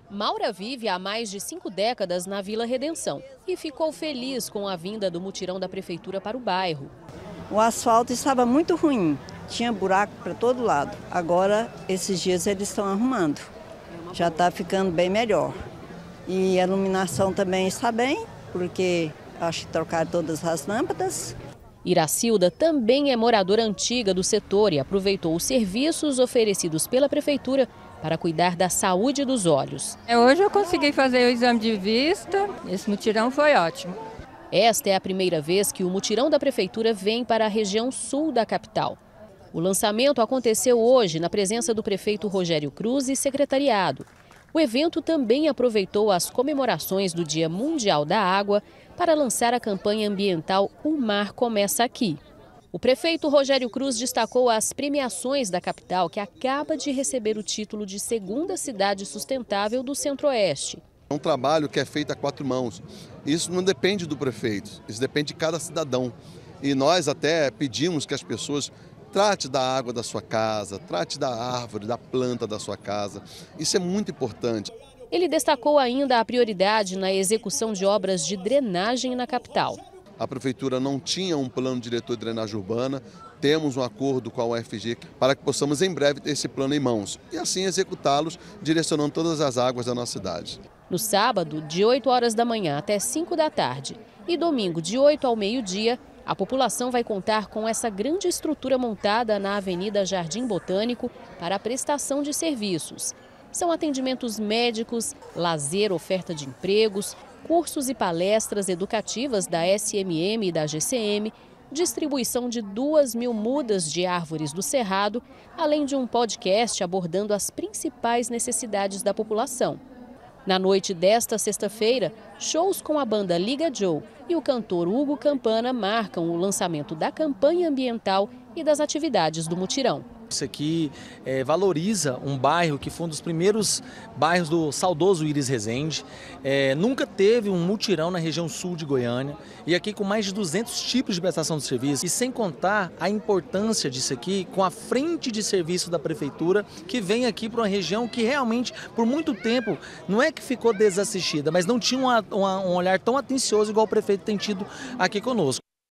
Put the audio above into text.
Maura vive há mais de 5 décadas na Vila Redenção e ficou feliz com a vinda do mutirão da prefeitura para o bairro. O asfalto estava muito ruim, tinha buraco para todo lado. Agora, esses dias eles estão arrumando, já está ficando bem melhor. E a iluminação também está bem, porque acho que trocaram todas as lâmpadas. Iracilda também é moradora antiga do setor e aproveitou os serviços oferecidos pela prefeitura para cuidar da saúde dos olhos. Hoje eu consegui fazer o exame de vista, esse mutirão foi ótimo. Esta é a primeira vez que o mutirão da prefeitura vem para a região sul da capital. O lançamento aconteceu hoje na presença do prefeito Rogério Cruz e secretariado. O evento também aproveitou as comemorações do Dia Mundial da Água para lançar a campanha ambiental O Mar Começa Aqui. O prefeito Rogério Cruz destacou as premiações da capital, que acaba de receber o título de segunda cidade sustentável do Centro-Oeste. É um trabalho que é feito a 4 mãos. Isso não depende do prefeito, isso depende de cada cidadão. E nós até pedimos que as pessoas trate da água da sua casa, trate da árvore, da planta da sua casa. Isso é muito importante. Ele destacou ainda a prioridade na execução de obras de drenagem na capital. A prefeitura não tinha um plano diretor de drenagem urbana, temos um acordo com a UFG para que possamos em breve ter esse plano em mãos e assim executá-los, direcionando todas as águas da nossa cidade. No sábado, de 8 horas da manhã até 5 da tarde e domingo, de 8 ao meio-dia, a população vai contar com essa grande estrutura montada na Avenida Jardim Botânico para a prestação de serviços. São atendimentos médicos, lazer, oferta de empregos, cursos e palestras educativas da SMM e da GCM, distribuição de 2.000 mudas de árvores do Cerrado, além de um podcast abordando as principais necessidades da população. Na noite desta sexta-feira, shows com a banda Liga Joe e o cantor Hugo Campana marcam o lançamento da campanha ambiental e das atividades do mutirão. Isso aqui valoriza um bairro que foi um dos primeiros bairros do saudoso Íris Rezende. Nunca teve um mutirão na região sul de Goiânia. E aqui com mais de 200 tipos de prestação de serviço. E sem contar a importância disso aqui com a frente de serviço da prefeitura, que vem aqui para uma região que realmente, por muito tempo, não é que ficou desassistida, mas não tinha um olhar tão atencioso igual o prefeito tem tido aqui conosco.